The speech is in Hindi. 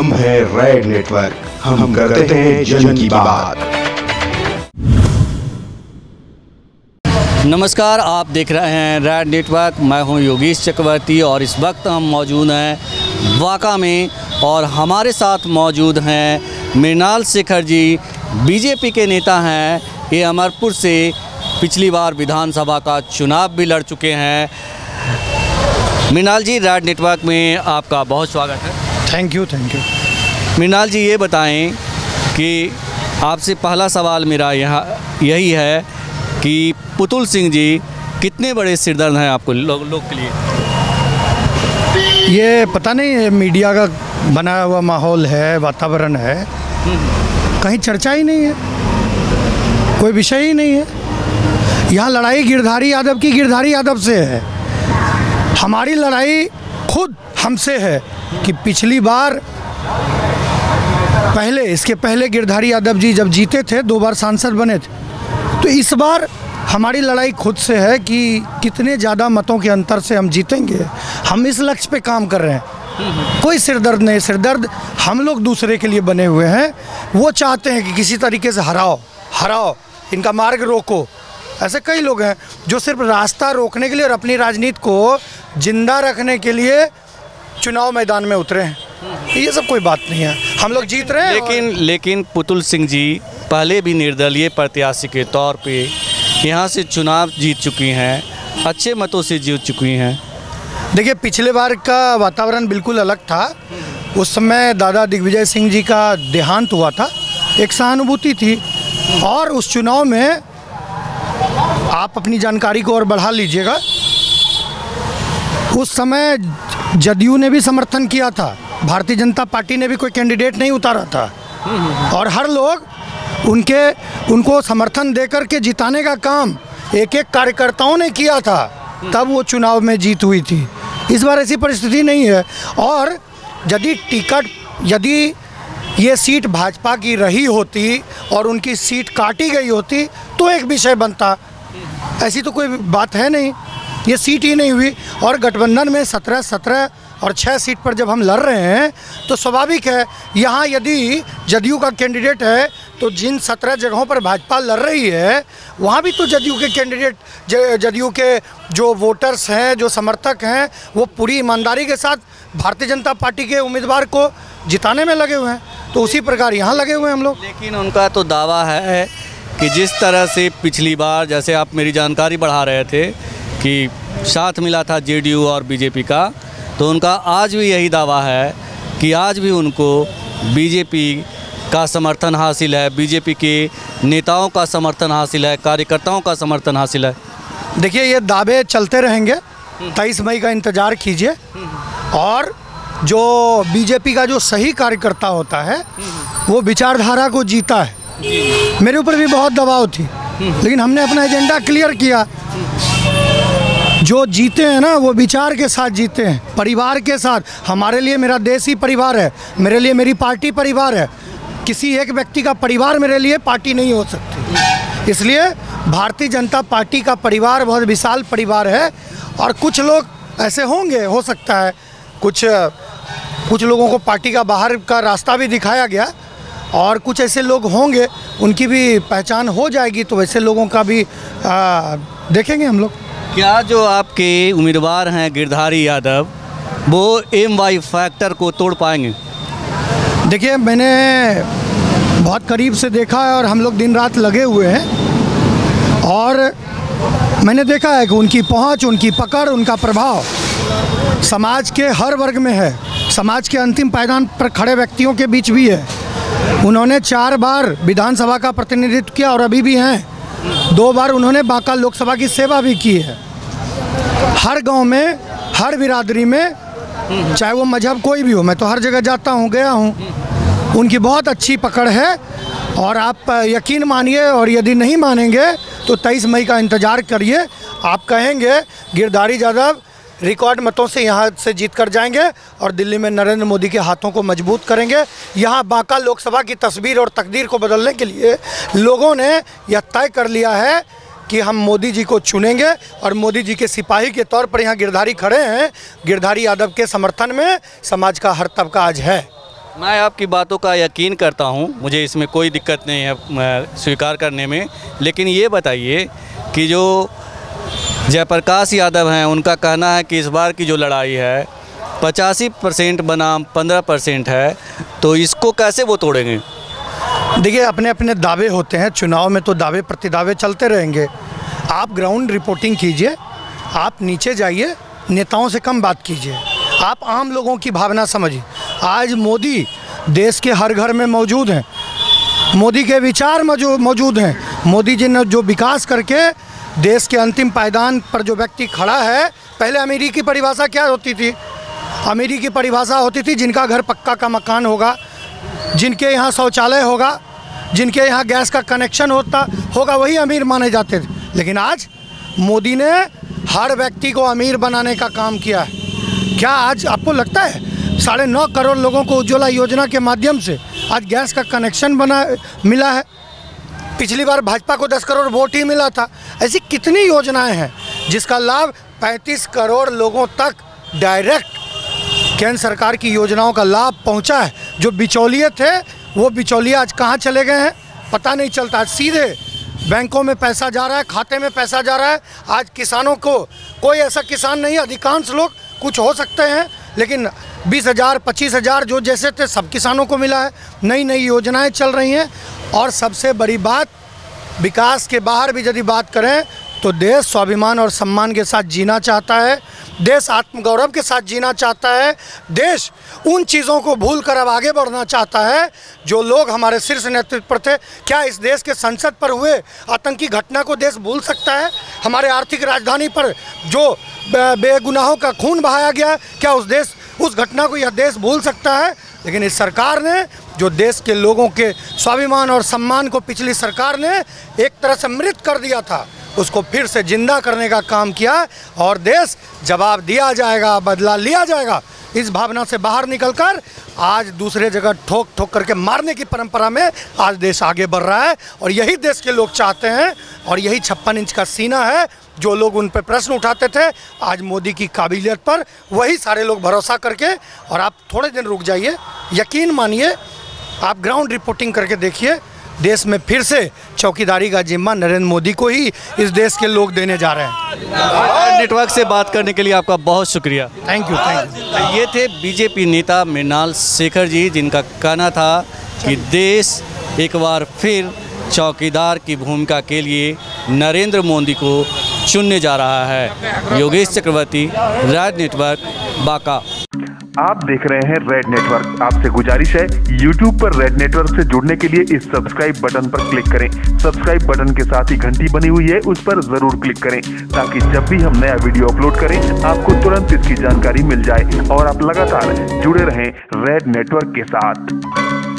हम हैं रेड नेटवर्क, हम करते हैं जन की बात। नमस्कार, आप देख रहे हैं रेड नेटवर्क। मैं हूं योगेश चक्रवर्ती और इस वक्त हम मौजूद हैं वाका में और हमारे साथ मौजूद हैं मृणाल शेखर जी। बीजेपी के नेता हैं, ये अमरपुर से पिछली बार विधानसभा का चुनाव भी लड़ चुके हैं। मृणाल जी, रेड नेटवर्क में आपका बहुत स्वागत है। Thank you. मृणाल जी, ये बताएं कि आपसे पहला सवाल मेरा यहाँ यही है कि पुतुल सिंह जी कितने बड़े सिरदर्द हैं आपको लोग के लिए? ये पता नहीं, ये मीडिया का बनाया हुआ माहौल है, वातावरण है, कहीं चर्चा ही नहीं है, कोई विषय ही नहीं है। यहाँ लड़ाई गिरधारी यादव की गिरधारी यादव से है। हमारी लड़ाई खुद हमसे है कि पिछली बार इसके पहले गिरधारी यादव जी जब जीते थे, 2 बार सांसद बने थे, तो इस बार हमारी लड़ाई खुद से है कि कितने ज़्यादा मतों के अंतर से हम जीतेंगे। हम इस लक्ष्य पे काम कर रहे हैं। कोई सिरदर्द नहीं, सिरदर्द हम लोग दूसरे के लिए बने हुए हैं। वो चाहते हैं कि किसी तरीके से हराओ, इनका मार्ग रोको। ऐसे कई लोग हैं जो सिर्फ रास्ता रोकने के लिए और अपनी राजनीति को जिंदा रखने के लिए चुनाव मैदान में उतरे हैं। ये सब कोई बात नहीं है, हम लोग जीत रहे हैं। लेकिन पुतुल सिंह जी पहले भी निर्दलीय प्रत्याशी के तौर पे यहाँ से चुनाव जीत चुकी हैं, अच्छे मतों से जीत चुकी हैं। देखिए, पिछले बार का वातावरण बिल्कुल अलग था। उस समय दादा दिग्विजय सिंह जी का देहांत हुआ था, एक सहानुभूति थी। और उस चुनाव में आप अपनी जानकारी को और बढ़ा लीजिएगा, उस समय जदयू ने भी समर्थन किया था, भारतीय जनता पार्टी ने भी कोई कैंडिडेट नहीं उतारा था और हर लोग उनको समर्थन देकर के जिताने का काम एक कार्यकर्ताओं ने किया था, तब वो चुनाव में जीत हुई थी। इस बार ऐसी परिस्थिति नहीं है। और यदि ये सीट भाजपा की रही होती और उनकी सीट काटी गई होती तो एक विषय बनता। ऐसी तो कोई बात है नहीं, ये सीट ही नहीं हुई। और गठबंधन में 17 और 6 सीट पर जब हम लड़ रहे हैं तो स्वाभाविक है, यहाँ यदि जदयू का कैंडिडेट है तो जिन 17 जगहों पर भाजपा लड़ रही है वहाँ भी तो जदयू के कैंडिडेट, जदयू के जो वोटर्स हैं, जो समर्थक हैं, वो पूरी ईमानदारी के साथ भारतीय जनता पार्टी के उम्मीदवार को जिताने में लगे हुए हैं। तो उसी प्रकार यहाँ लगे हुए हैं हम लोग। लेकिन उनका तो दावा है कि जिस तरह से पिछली बार, जैसे आप मेरी जानकारी बढ़ा रहे थे कि साथ मिला था जेडीयू और बीजेपी का, तो उनका आज भी यही दावा है कि आज भी उनको बीजेपी का समर्थन हासिल है, बीजेपी के नेताओं का समर्थन हासिल है, कार्यकर्ताओं का समर्थन हासिल है। देखिए, ये दावे चलते रहेंगे। 23 मई का इंतज़ार कीजिए और जो बीजेपी का जो सही कार्यकर्ता होता है वो विचारधारा को जीता है। मेरे ऊपर भी बहुत दबाव थी, लेकिन हमने अपना एजेंडा क्लियर किया। जो जीते हैं ना, वो विचार के साथ जीते हैं, परिवार के साथ। हमारे लिए मेरा देश ही परिवार है, मेरे लिए मेरी पार्टी परिवार है। किसी एक व्यक्ति का परिवार मेरे लिए पार्टी नहीं हो सकती। इसलिए भारतीय जनता पार्टी का परिवार बहुत विशाल परिवार है। और कुछ लोग ऐसे होंगे, हो सकता है कुछ लोगों को पार्टी का बाहर का रास्ता भी दिखाया गया और कुछ ऐसे लोग होंगे, उनकी भी पहचान हो जाएगी, तो वैसे लोगों का भी देखेंगे हम लोग। क्या जो आपके उम्मीदवार हैं गिरधारी यादव, वो MY फैक्टर को तोड़ पाएंगे? देखिए, मैंने बहुत करीब से देखा है और हम लोग दिन रात लगे हुए हैं और मैंने देखा है कि उनकी पहुंच, उनकी पकड़, उनका प्रभाव समाज के हर वर्ग में है, समाज के अंतिम पायदान पर खड़े व्यक्तियों के बीच भी है। उन्होंने 4 बार विधानसभा का प्रतिनिधित्व किया और अभी भी हैं। 2 बार उन्होंने बांका लोकसभा की सेवा भी की है। हर गांव में, हर बिरादरी में, चाहे वो मजहब कोई भी हो, मैं तो हर जगह जाता हूँ, गया हूँ। उनकी बहुत अच्छी पकड़ है और आप यकीन मानिए, और यदि नहीं मानेंगे तो 23 मई का इंतज़ार करिए। आप कहेंगे गिरधारी यादव रिकॉर्ड मतों से यहाँ से जीत कर जाएंगे और दिल्ली में नरेंद्र मोदी के हाथों को मजबूत करेंगे। यहाँ बांका लोकसभा की तस्वीर और तकदीर को बदलने के लिए लोगों ने यह तय कर लिया है कि हम मोदी जी को चुनेंगे और मोदी जी के सिपाही के तौर पर यहाँ गिरधारी खड़े हैं। गिरधारी यादव के समर्थन में समाज का हर तबका आज है। मैं आपकी बातों का यकीन करता हूं, मुझे इसमें कोई दिक्कत नहीं है स्वीकार करने में। लेकिन ये बताइए कि जो जयप्रकाश यादव हैं, उनका कहना है कि इस बार की जो लड़ाई है 85% बनाम 15% है, तो इसको कैसे वो तोड़ेंगे? देखिए, अपने अपने दावे होते हैं, चुनाव में तो दावे प्रतिदावे चलते रहेंगे। आप ग्राउंड रिपोर्टिंग कीजिए, आप नीचे जाइए, नेताओं से कम बात कीजिए, आप आम लोगों की भावना समझिए। आज मोदी देश के हर घर में मौजूद हैं, मोदी के विचार मौजूद हैं। मोदी जी ने जो विकास करके देश के अंतिम पायदान पर जो व्यक्ति खड़ा है, पहले अमीरी की परिभाषा क्या होती थी? अमीरी की परिभाषा होती थी जिनका घर पक्का का मकान होगा, जिनके यहाँ शौचालय होगा, जिनके यहाँ गैस का कनेक्शन होगा, वही अमीर माने जाते थे। लेकिन आज मोदी ने हर व्यक्ति को अमीर बनाने का काम किया है। क्या आज आपको लगता है 9.5 करोड़ लोगों को उज्ज्वला योजना के माध्यम से आज गैस का कनेक्शन मिला है? पिछली बार भाजपा को 10 करोड़ वोट ही मिला था। ऐसी कितनी योजनाएं हैं जिसका लाभ 35 करोड़ लोगों तक डायरेक्ट केंद्र सरकार की योजनाओं का लाभ पहुंचा है। जो बिचौलिए थे, वो बिचौलिए आज कहां चले गए हैं पता नहीं चलता। आज सीधे बैंकों में पैसा जा रहा है, खाते में पैसा जा रहा है। आज किसानों को, कोई ऐसा किसान नहीं, अधिकांश लोग, कुछ हो सकते हैं, लेकिन 20,000 25,000 जो जैसे थे सब किसानों को मिला है। नई नई योजनाएं चल रही हैं। और सबसे बड़ी बात, विकास के बाहर भी यदि बात करें तो देश स्वाभिमान और सम्मान के साथ जीना चाहता है, देश आत्मगौरव के साथ जीना चाहता है, देश उन चीज़ों को भूल कर अब आगे बढ़ना चाहता है जो लोग हमारे शीर्ष नेतृत्व पर थे। क्या इस देश के संसद पर हुए आतंकी घटना को देश भूल सकता है? हमारे आर्थिक राजधानी पर जो बेगुनाहों का खून बहाया गया, क्या उस घटना को यह देश भूल सकता है? लेकिन इस सरकार ने जो देश के लोगों के स्वाभिमान और सम्मान को पिछली सरकार ने एक तरह से मृत कर दिया था, उसको फिर से जिंदा करने का काम किया। और देश जवाब दिया जाएगा, बदला लिया जाएगा। इस भावना से बाहर निकलकर आज दूसरे जगह ठोक ठोक करके मारने की परंपरा में आज देश आगे बढ़ रहा है। और यही देश के लोग चाहते हैं, और यही 56 इंच का सीना है जो लोग उन पर प्रश्न उठाते थे। आज मोदी की काबिलियत पर वही सारे लोग भरोसा करके, और आप थोड़े दिन रुक जाइए, यकीन मानिए, आप ग्राउंड रिपोर्टिंग करके देखिए, देश में फिर से चौकीदारी का जिम्मा नरेंद्र मोदी को ही इस देश के लोग देने जा रहे हैं। नेटवर्क से बात करने के लिए आपका बहुत शुक्रिया। Thank you. ये थे बीजेपी नेता मृणाल शेखर जी, जिनका कहना था कि देश एक बार फिर चौकीदार की भूमिका के लिए नरेंद्र मोदी को चुनने जा रहा है। Yogesh Chakraborty, Red Network, Banka. आप देख रहे हैं रेड नेटवर्क। आपसे गुजारिश है, YouTube पर रेड नेटवर्क से जुड़ने के लिए इस सब्सक्राइब बटन पर क्लिक करें। सब्सक्राइब बटन के साथ ही घंटी बनी हुई है, उस पर जरूर क्लिक करें ताकि जब भी हम नया वीडियो अपलोड करें आपको तुरंत इसकी जानकारी मिल जाए और आप लगातार जुड़े रहें रेड नेटवर्क के साथ।